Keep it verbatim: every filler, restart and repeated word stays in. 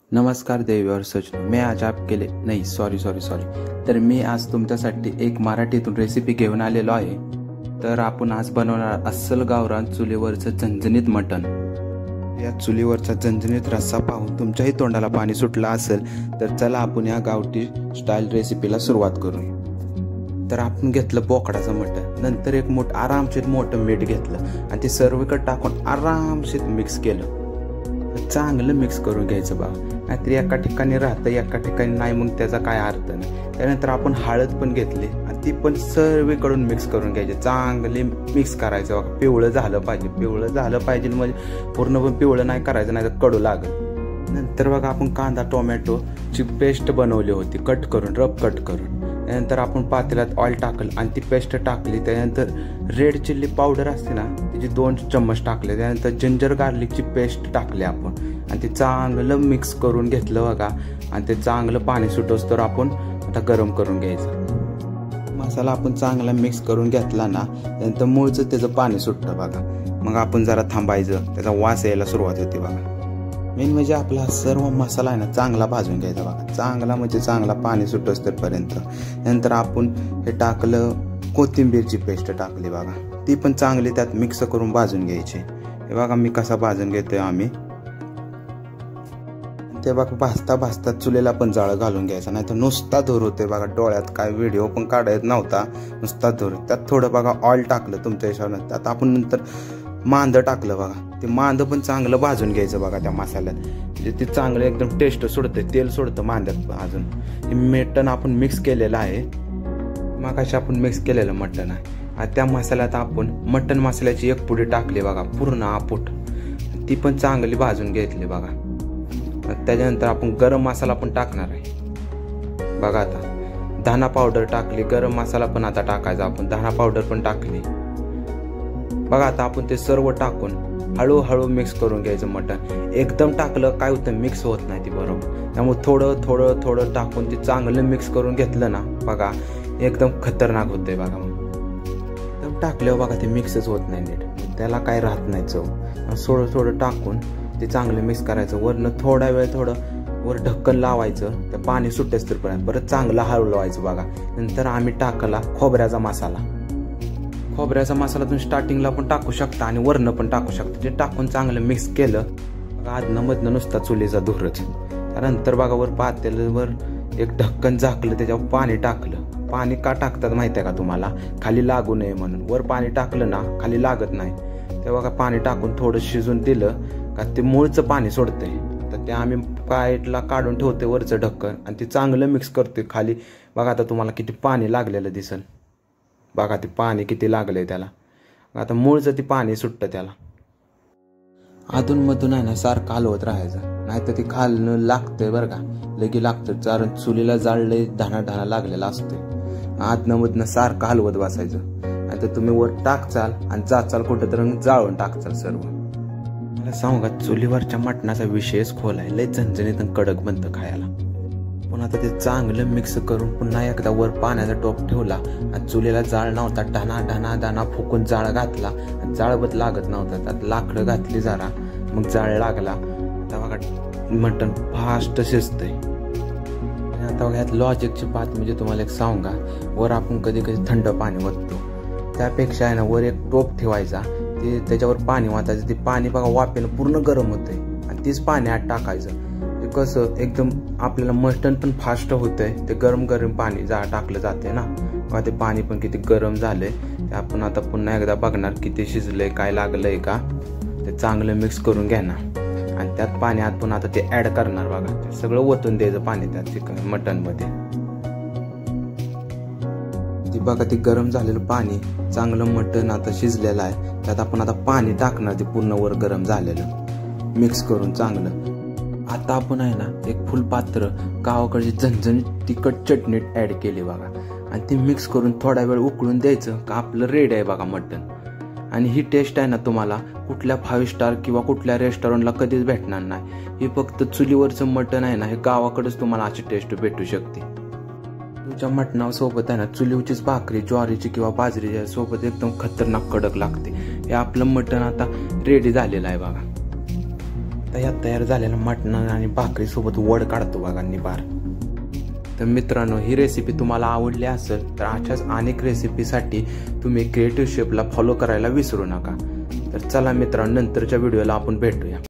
नमस्कार देवीवर सजनो, मैं आज आपके लिए नाही सॉरी सॉरी सॉरी तर मी आज तुमच्यासाठी एक मराठीतून रेसिपी घेऊन आलेलो आहे। तर आपण आज बनवणार अस्सल गावरान चुलीवरचं झणझणीत मटण। या चुलीवरचा झणझणीत रस्सा पाहून तुमच्याही तोंडाला पाणी सुटलं असेल तर चला आपण या गावठी स्टाईल रेसिपीला सुरुवात करूया। तर आपण घेतलं बोकडाचं मटण, नंतर एक मोठ आरामशीर मोठं मीठ घेतलं आणि ते सर्वकडे टाकून आरामशीर मिक्स केलं। चांगलं मिक्स करून घ्यायचं बा, नाहीतर एका ठिकाणी राहतं एका ठिकाणी नाही, मग त्याचा काय अर्थ नाही। त्यानंतर आपण हळद पण घेतली आणि ती पण सर्वीकडून मिक्स करून घ्यायची, चांगली मिक्स करायचं बघा। पिवळं झालं पाहिजे, पिवळं झालं पाहिजे म्हणजे पूर्ण पण पिवळं नाही करायचं, नाही तर कडू लागेल। नंतर बघा आपण कांदा टोमॅटोची पेस्ट बनवली होती कट करून, रफ कट करून। त्यानंतर आपण पातेल्यात ऑइल टाकलं आणि ती पेस्ट टाकली। त्यानंतर रेड चिल्ली पावडर असते ना, तिची दोन चम्मच टाकले। त्यानंतर जिंजर गार्लिकची पेस्ट टाकली आपण आणि ते चांगलं मिक्स करून घेतलं बघा। आणि ते चांगलं पाणी सुटोस तर आपण आता गरम करून घ्यायचं। मसाला आपण चांगला मिक्स करून घेतला ना, त्यानंतर मूळचं त्याचं पाणी सुटतं बघा। मग आपण जरा थांबायचं, त्याचा वास यायला सुरुवात होते बघा। मेन म्हणजे आपला सर्व मसाला आहे ना चांगला भाजून घ्यायचा बघा, चांगला म्हणजे चांगला पाणी सुटोस पर्यंत। नंतर आपण हे टाकलं, कोथिंबीरची पेस्ट टाकली बघा, ती पण चांगली त्यात मिक्स करून भाजून घ्यायची। हे बघा मी कसा भाजून घेतोय आम्ही। ते बघा भाजता भाजता चुलीला पण जाळ घालून घ्यायचा, नाही तर नुसता धूर होते बघा। डोळ्यात काय व्हिडिओ पण काढायत नव्हता, नुसता धूर। त्यात थोडं बघा ऑइल टाकलं तुमच्या हिशोबाने। त्यात आपण नंतर मांद टाकलं बघा, ते मांद पण चांगलं भाजून घ्यायचं बघा त्या मसाल्यात, म्हणजे ते चांगलं एकदम टेस्ट सोडतं, तेल सोडतं मांद्यात। अजून हे मटण आपण मिक्स केलेलं आहे, मगाशी आपण मिक्स केलेलं मटण आहे। त्या मसाल्यात आपण मटण मसाल्याची एक पुडी टाकली बघा, पूर्ण आपूट, ती पण चांगली भाजून घेतली बघा। त्याच्यानंतर आपण गरम मसाला पण टाकणार आहे बघा। आता धना पावडर टाकली, गरम मसाला पण आता टाकायचा आपण, धना पावडर पण टाकली बघा। आता आपण ते सर्व टाकून हळूहळू मिक्स करून घ्यायचं मटण। एकदम टाकलं काय होतं, मिक्स होत नाही ती बरोबर, त्यामुळे थोडं थोडं थोडं टाकून ते चांगलं मिक्स करून घेतलं ना बघा, एकदम खतरनाक होतंय बघा। मग एकदम टाकल्यावर बघा ते मिक्सच होत नाही नीट, त्याला काय राहत नाही चव। थोडं थोडं टाकून ते चांगलं मिक्स करायचं। वरनं थोडा वेळ थोडं वर ढक्कन लावायचं, तर पाणी सुटेस तोपर्यंत परत चांगलं हलवायचं बघा। नंतर आम्ही टाकला खोबऱ्याचा मसाला। खोबऱ्याचा मसाला तुम्ही स्टार्टिंगला पण टाकू शकता आणि वरनं पण टाकू शकता। ते टाकून चांगलं मिक्स केलं बघा, आदनं मधनं नुसता चुलीचा धूरच। त्यानंतर बघा वर पातेल्यावर एक ढक्कन झाकलं, त्याच्यावर पाणी टाकलं। पाणी का टाकतात माहिती आहे का तुम्हाला? खाली लागू नये म्हणून। वर पाणी टाकलं ना खाली लागत नाही, ते बघा पाणी टाकून थोडं शिजून दिलं का ते मूळचं पाणी सोडतंय। तर ते आम्ही पाईटला काढून ठेवते वरचं ढक्कन आणि ते चांगलं मिक्स करतोय खाली बघा। आता तुम्हाला किती पाणी लागलेलं दिसेल बघा, ते पाणी किती लागलंय त्याला। आता मूळचं ते पाणी सुटतं त्याला। अधून मधून आहे ना सारखं हलवत राहायचं, नाहीतर ते खालनं लागतंय बरं का, लगी लागतं। कारण चुलीला जाळलंय, धाना धाना लागलेला असतोय। आतनं मधनं सारखं हलवत बसायचं, नाहीतर तुम्ही वर टाकचाल आणि जाचाल कुठं तर जाळून टाकचाल सर्व। मला सांगू का, चुलीवरच्या मटणाचा विषयच खोल आहे, लय झणझणीत आणि कडक बनतं खायला। पण आता ते चांगलं मिक्स करून पुन्हा एकदा वर पाण्याचा टोप ठेवला आणि चुलीला जाळ नव्हता, ढाना ढाना ढाना फुकून जाळ घातला आणि जाळबत लागत नव्हता। त्यात लाकडं घातली जरा, मग जाळ लागला। आता बघा मटण फास्ट शिजतंय। आता बघा यात लॉजिकची बात म्हणजे तुम्हाला एक सांगू का, वर आपण कधी कधी थंड पाणी ओततो, त्यापेक्षा आहे ना वर एक टोप ठेवायचा, ते त्याच्यावर पाणी वाचायचं। ते पाणी बघा वाफेनं पूर्ण गरम होतंय आणि तीच पाणी आत टाकायचं। कसं एकदम आपल्याला मटण पण फास्ट होतंय, ते गरम गरम पाणी जा टाकलं जाते ना बघा। ते पाणी पण किती गरम झालंय, ते आपण आता पुन्हा एकदा बघणार किती शिजलंय, काय लागलंय का। ते चांगलं मिक्स करून घेणार आणि त्यात पाणी आत पण आता ते ऍड करणार बघा। ते सगळं ओतून द्यायचं पाणी त्या चिकन मटण मध्ये। ते बघा ते गरम झालेलं पाणी, चांगलं मटण आता शिजलेलं आहे, त्यात आपण आता पाणी टाकणार ते पूर्ण वर गरम झालेलं, मिक्स करून चांगलं। आता आपण आहे ना एक फुलपात्र गावाकडची झणझणीत तिखट चटणी ऍड केली बघा आणि ती मिक्स करून थोडा वेळ उकळून द्यायचं का आपलं रेडी आहे बघा मटण। आणि ही टेस्ट आहे ना तुम्हाला कुठल्या फाईव्ह स्टार किंवा कुठल्या रेस्टॉरंटला कधीच भेटणार नाही। हे फक्त चुलीवरचं मटण आहे ना, हे गावाकडेच तुम्हाला अशी टेस्ट भेटू शकते। तुमच्या मटणासोबत आहे ना चुलीवचीच भाकरी ज्वारीची किंवा बाजरीच्या सोबत एकदम खतरनाक कडक लागते। हे आपलं मटण आता रेडी झालेलं आहे बघा। तयार तयार झालेलं मटण आणि भाकरीसोबत वड काढतो बघा निबार. तर मित्रांनो, ही रेसिपी तुम्हाला आवडली असेल तर अशाच अनेक रेसिपीसाठी तुम्ही क्रिएटिव्ह शेफला फॉलो करायला विसरू नका. तर चला मित्रांनो, नंतरच्या व्हिडिओला आपण भेटूया.